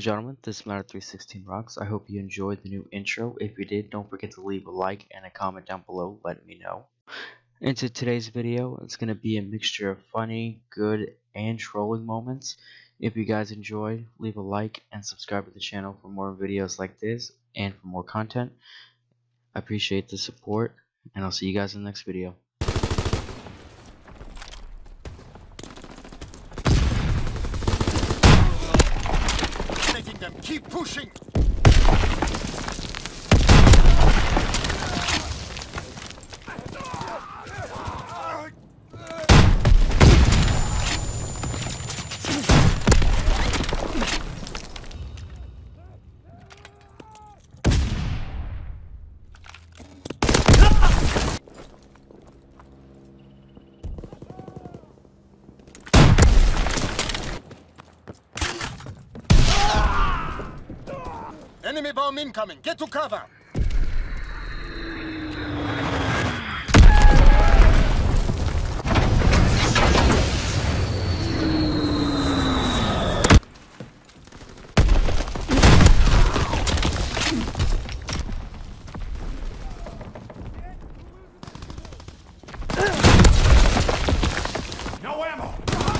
gentlemen, this is Matter 316 Rocks. I hope you enjoyed the new intro. If you did, don't forget to leave a like and a comment down below letting me know. Into today's video, it's going to be a mixture of funny, good, and trolling moments. If you guys enjoyed, leave a like and subscribe to the channel for more videos like this and for more content. I appreciate the support, and I'll see you guys in the next video. Keep pushing! Enemy bomb incoming! Get to cover! No ammo!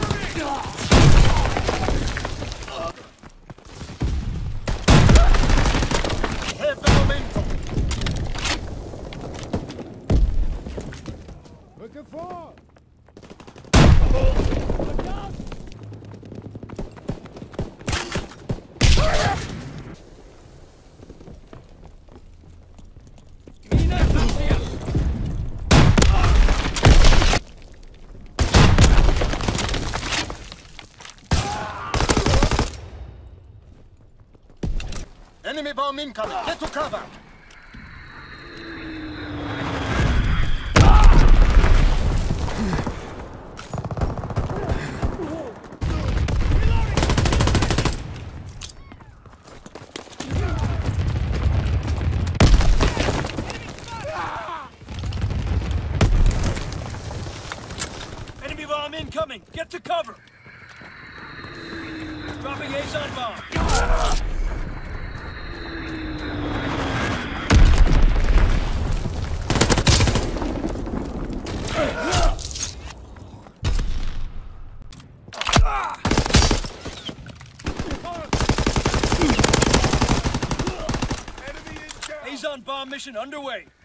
Looking for! Look out! Enemy bomb incoming! Get to cover! Enemy bomb incoming! Get to cover! Dropping Azon bomb! Azon bomb mission underway.